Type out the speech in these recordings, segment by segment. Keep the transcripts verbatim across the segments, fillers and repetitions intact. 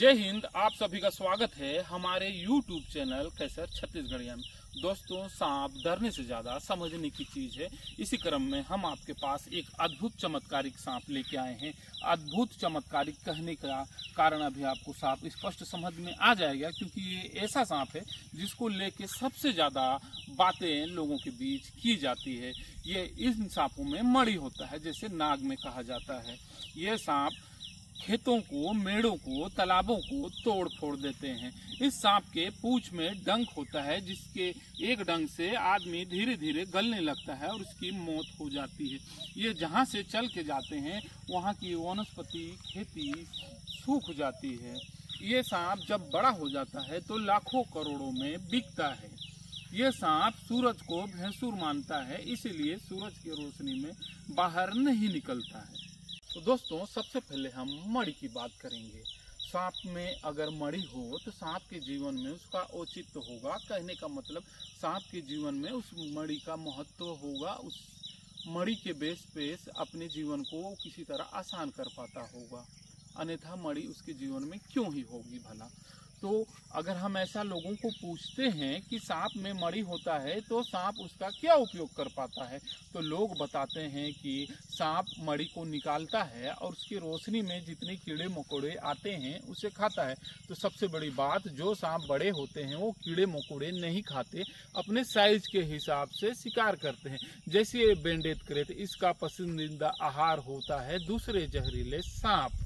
जय हिंद। आप सभी का स्वागत है हमारे यूट्यूब चैनल कैसर छत्तीसगढ़िया में। दोस्तों, सांप डरने से ज्यादा समझने की चीज है। इसी क्रम में हम आपके पास एक अद्भुत चमत्कारिक सांप लेके आए हैं। अद्भुत चमत्कारिक कहने का कारण अभी आपको सांप स्पष्ट समझ में आ जाएगा, क्योंकि ये ऐसा सांप है जिसको लेके सबसे ज्यादा बातें लोगों के बीच की जाती है। ये इन सांपों में मणि होता है, जैसे नाग में कहा जाता है। ये सांप खेतों को, मेड़ों को, तालाबों को तोड़ फोड़ देते हैं। इस सांप के पूंछ में डंक होता है, जिसके एक डंक से आदमी धीरे धीरे गलने लगता है और उसकी मौत हो जाती है। ये जहां से चल के जाते हैं वहां की वनस्पति, खेती सूख जाती है। ये सांप जब बड़ा हो जाता है तो लाखों करोड़ों में बिकता है। ये सांप सूरज को भैंसुर मानता है, इसीलिए सूरज की रोशनी में बाहर नहीं निकलता है। तो दोस्तों, सबसे पहले हम मणि की बात करेंगे। सांप में अगर मणि हो तो सांप के जीवन में उसका औचित्य होगा। कहने का मतलब, सांप के जीवन में उस मणि का महत्व होगा। उस मणि के बेस पे अपने जीवन को किसी तरह आसान कर पाता होगा, अन्यथा मणि उसके जीवन में क्यों ही होगी भला। तो अगर हम ऐसा लोगों को पूछते हैं कि सांप में मणि होता है तो सांप उसका क्या उपयोग कर पाता है, तो लोग बताते हैं कि सांप मणि को निकालता है और उसकी रोशनी में जितने कीड़े मकोड़े आते हैं उसे खाता है। तो सबसे बड़ी बात, जो सांप बड़े होते हैं वो कीड़े मकोड़े नहीं खाते, अपने साइज के हिसाब से शिकार करते हैं। जैसे ये बेंडेत क्रेत, इसका पसंदीदा आहार होता है दूसरे जहरीले सांप।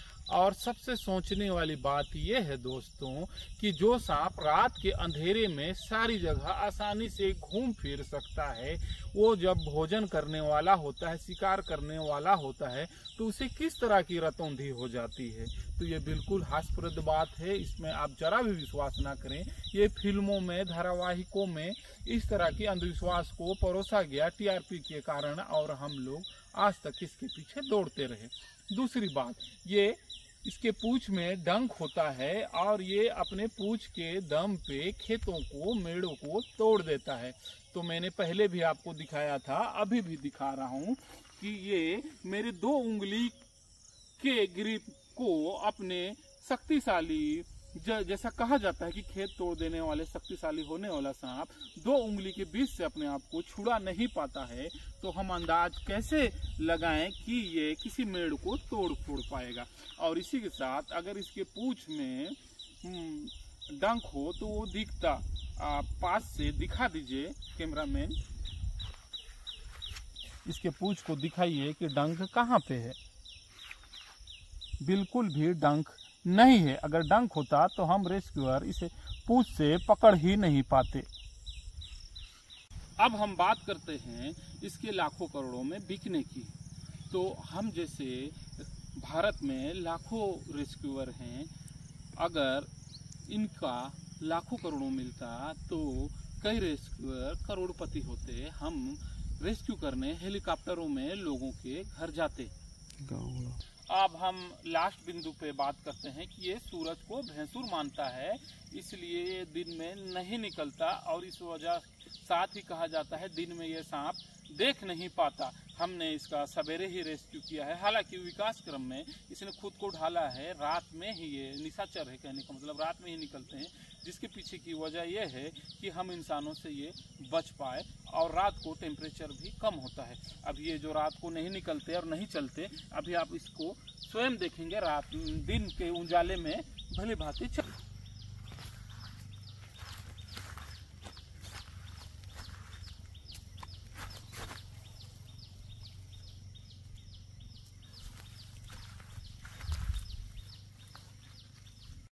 और सबसे सोचने वाली बात यह है दोस्तों कि जो सांप रात के अंधेरे में सारी जगह आसानी से घूम फिर सकता है, वो जब भोजन करने वाला होता है, शिकार करने वाला होता है, तो उसे किस तरह की रतौंधी हो जाती है। तो ये बिल्कुल हास्यप्रद बात है, इसमें आप जरा भी विश्वास ना करें। ये फिल्मों में, धारावाहिकों में इस तरह की अंधविश्वास को परोसा गया टीआरपी के कारण, और हम लोग आज तक इसके पीछे दौड़ते रहे। दूसरी बात, ये इसके पूंछ में डंक होता है और ये अपने पूंछ के दम पे खेतों को, मेड़ों को तोड़ देता है। तो मैंने पहले भी आपको दिखाया था, अभी भी दिखा रहा हूँ कि ये मेरे दो उंगली के ग्रिप को अपने शक्तिशाली, जैसा कहा जाता है कि खेत तोड़ देने वाले शक्तिशाली होने वाला सांप दो उंगली के बीच से अपने आप को छुड़ा नहीं पाता है, तो हम अंदाज कैसे लगाएं कि ये किसी मेड़ को तोड़ फोड़ पाएगा। और इसी के साथ अगर इसके पूंछ में डंक हो तो वो दिखता, आप पास से दिखा दीजिए कैमरामैन, इसके पूंछ को दिखाइए कि डंक कहाँ पे है। बिल्कुल भी डंक नहीं है। अगर डंक होता तो हम रेस्क्यूअर इसे पूंछ से पकड़ ही नहीं पाते। अब हम बात करते हैं इसके लाखों करोड़ों में बिकने की। तो हम जैसे भारत में लाखों रेस्क्यूअर हैं, अगर इनका लाखों करोड़ों मिलता तो कई रेस्क्यूअर करोड़पति होते। हम रेस्क्यू करने हेलीकॉप्टरों में लोगों के घर जाते। अब हम लास्ट बिंदु पे बात करते हैं कि ये सूरज को भैंसुर मानता है, इसलिए ये दिन में नहीं निकलता, और इस वजह साथ ही कहा जाता है दिन में ये सांप देख नहीं पाता। हमने इसका सवेरे ही रेस्क्यू किया है, हालांकि विकास क्रम में इसने खुद को ढाला है। रात में ही ये निशाचर है, कहने का मतलब रात में ही निकलते हैं, जिसके पीछे की वजह यह है कि हम इंसानों से ये बच पाए, और रात को टेम्परेचर भी कम होता है। अब ये जो रात को नहीं निकलते और नहीं चलते, अभी आप इसको स्वयं देखेंगे, रात दिन के उजाले में भली भांति चल